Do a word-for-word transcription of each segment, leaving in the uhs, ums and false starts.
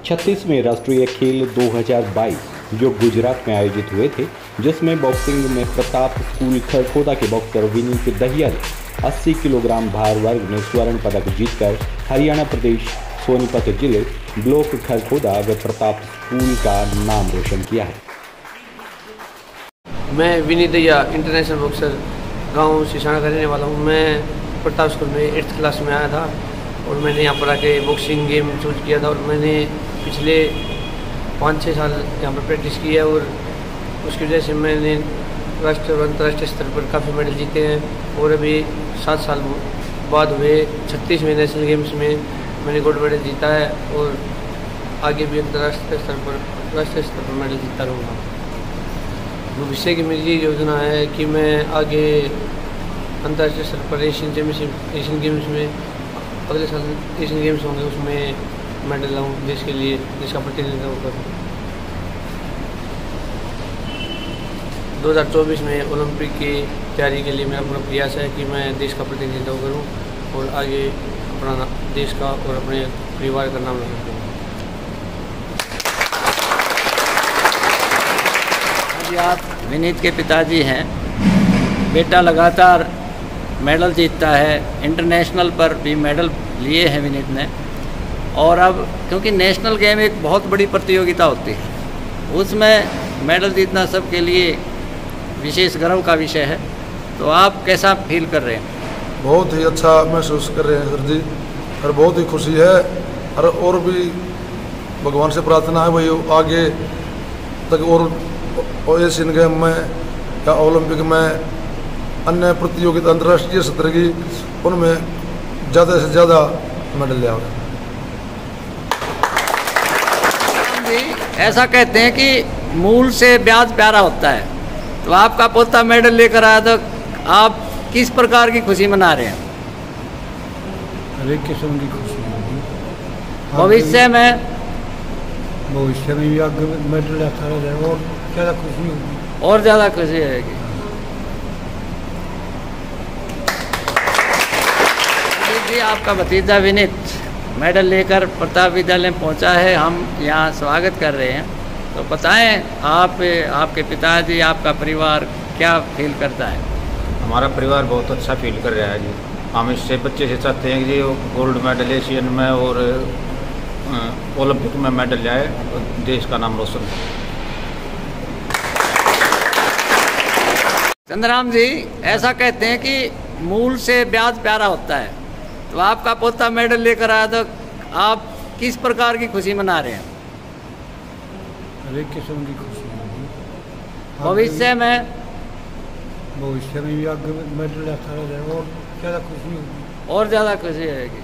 छत्तीसवें राष्ट्रीय खेल दो हज़ार बाईस जो गुजरात में आयोजित हुए थे, जिसमें बॉक्सिंग में प्रताप स्कूल खरखोदा के बॉक्सर विनीत दहिया ने अस्सी किलोग्राम भार वर्ग में स्वर्ण पदक जीतकर हरियाणा प्रदेश सोनीपत जिले ब्लॉक खरखोदा व प्रताप स्कूल का नाम रोशन किया है। मैं विनीत दहिया इंटरनेशनल बॉक्सर गांव सिसाना का रहने वाला हूं। मैं प्रताप स्कूल में एट्थ क्लास में आया था और मैंने यहाँ पर आके बॉक्सिंग गेम चूज किया था और मैंने पिछले पाँच छः साल यहाँ पर प्रैक्टिस की है और उसकी वजह से मैंने राष्ट्रीय और अंतर्राष्ट्रीय स्तर पर काफ़ी मेडल जीते हैं और अभी सात साल बाद हुए छत्तीसवें नेशनल गेम्स में मैंने गोल्ड मेडल जीता है और आगे भी अंतर्राष्ट्रीय स्तर पर राष्ट्रीय स्तर पर मेडल जीतता रहूँगा। भविष्य की मेरी ये योजना है कि मैं आगे अंतर्राष्ट्रीय स्तर पर एशियन चैम्पियनशिप एशियन गेम्स में अगले साल एशियन गेम्स होंगे, उसमें मेडल लाऊँ देश के लिए, देश का प्रतिनिधित्व करूँ। दो हज़ार चौबीस में ओलंपिक की तैयारी के लिए मेरा पूरा प्रयास है कि मैं देश का प्रतिनिधित्व करूँ और आगे अपना देश का और अपने परिवार का नाम रोशन करूँ। आप विनीत के पिताजी हैं। बेटा लगातार मेडल जीतता है, इंटरनेशनल पर भी मेडल लिए हैं विनीत ने। और अब क्योंकि नेशनल गेम एक बहुत बड़ी प्रतियोगिता होती है, उसमें मेडल जीतना सबके लिए विशेष गर्व का विषय है। तो आप कैसा फील कर रहे हैं? बहुत ही अच्छा महसूस कर रहे हैं सर जी, और बहुत ही खुशी है। और और भी भगवान से प्रार्थना है वही आगे तक और एशियन गेम में या ओलंपिक में अन्य प्रतियोगिता अंतर्राष्ट्रीय स्तर की उनमें ज़्यादा से ज़्यादा मेडल ले आओगे। ऐसा कहते हैं कि मूल से ब्याज प्यारा होता है, तो आपका पोता मेडल लेकर आया तो आप किस प्रकार की खुशी मना रहे हैं? हर एक किस्म की खुशी होगी। भविष्य में भविष्य में भी आगे मेडल आता रहेगा और ज़्यादा खुशी होगी और ज़्यादा खुशी रहेगी। जी, आपका भतीजा विनीत मेडल लेकर प्रताप विद्यालय में पहुंचा है, हम यहाँ स्वागत कर रहे हैं। तो बताएं आप, आपके पिताजी, आपका परिवार क्या फील करता है? हमारा परिवार बहुत अच्छा फील कर रहा है जी। हम इससे बच्चे से चाहते हैं कि जी गोल्ड मेडल एशियन में और ओलंपिक में मेडल लाए और देश का नाम रोशन करे। चंद्राम जी, ऐसा कहते हैं कि मूल से ब्याज प्यारा होता है, तो आपका पोता मेडल लेकर आया तो आप किस प्रकार की खुशी मना रहे हैं? हर एक किस्म की खुशी होगी। भविष्य में भविष्य में भी आगे मेडल आता रहेगा और ज़्यादा खुशी होगी और ज़्यादा खुशी रहेगी।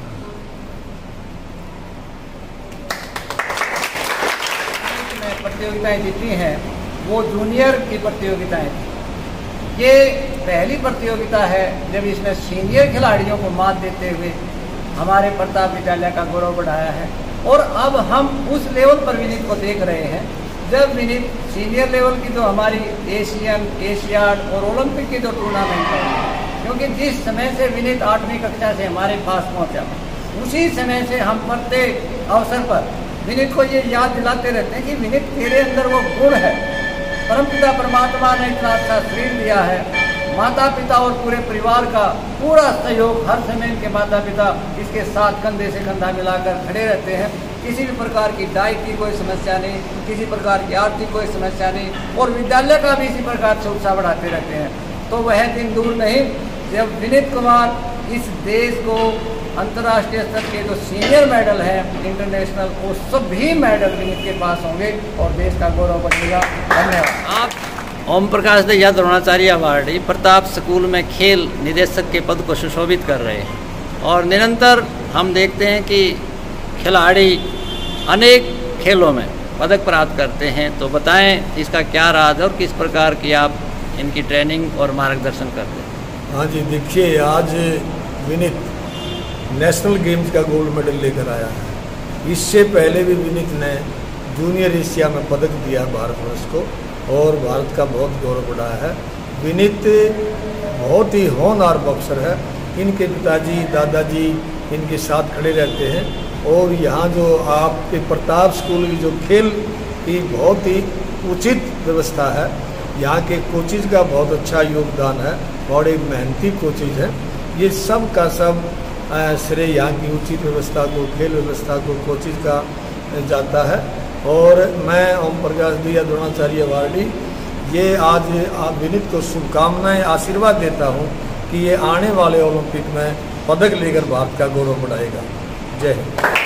प्रतियोगिताएं जीती हैं वो जूनियर की प्रतियोगिताएं थी। ये पहली प्रतियोगिता है जब इसमें सीनियर खिलाड़ियों को मात देते हुए हमारे प्रताप विद्यालय का गौरव बढ़ाया है। और अब हम उस लेवल पर विनीत को देख रहे हैं जब विनीत सीनियर लेवल की तो हमारी एशियन, एशियाड और ओलंपिक की जो टूर्नामेंट है, क्योंकि जिस समय से विनीत आठवीं कक्षा से हमारे पास पहुंचा, उसी समय से हम प्रत्येक अवसर पर विनीत को ये याद दिलाते रहते हैं कि विनीत तेरे अंदर वो गुण है। परमपिता परमात्मा ने इतना अच्छा शरीर दिया है, माता पिता और पूरे परिवार का पूरा सहयोग, हर समय इनके माता पिता इसके साथ कंधे से कंधा मिलाकर खड़े रहते हैं। किसी भी प्रकार की डाइट की कोई समस्या नहीं, किसी प्रकार की आर्थिक कोई समस्या नहीं, और विद्यालय का भी इसी प्रकार से उत्साह बढ़ाते रहते हैं। तो वह दिन दूर नहीं जब विनीत कुमार इस देश को अंतर्राष्ट्रीय स्तर के जो सीनियर मेडल हैं इंटरनेशनल, वो सभी मेडल विनीत के पास होंगे और देश का गौरव बढ़ेगा। धन्यवाद। आप ओम प्रकाश दहिया द्रोणाचार्य अवार्ड प्रताप स्कूल में खेल निदेशक के पद को सुशोभित कर रहे हैं और निरंतर हम देखते हैं कि खिलाड़ी अनेक खेलों में पदक प्राप्त करते हैं। तो बताएं इसका क्या राज है और किस प्रकार की आप इनकी ट्रेनिंग और मार्गदर्शन करते हैं? हाँ जी, देखिए आज विनीत नेशनल गेम्स का गोल्ड मेडल लेकर आया है। इससे पहले भी विनीत ने जूनियर एशिया में पदक दिया भारतवर्ष को और भारत का बहुत गौरव बढ़ाया है। विनीत बहुत ही होनहार बॉक्सर है। इनके पिताजी, दादाजी इनके साथ खड़े रहते हैं और यहाँ जो आपके प्रताप स्कूल की जो खेल की बहुत ही उचित व्यवस्था है, यहाँ के कोचिज का बहुत अच्छा योगदान है, बड़े मेहनती कोचिज हैं। ये सब का सब श्रेय यहाँ की उचित व्यवस्था को, खेल व्यवस्था को, कोचिज का जाता है। और मैं ओम प्रकाश दिया द्रोणाचार्य अवार्डी ये आज आप विनीत को शुभकामनाएं, आशीर्वाद देता हूँ कि ये आने वाले ओलंपिक में पदक लेकर भारत का गौरव बढ़ाएगा। जय हिंद।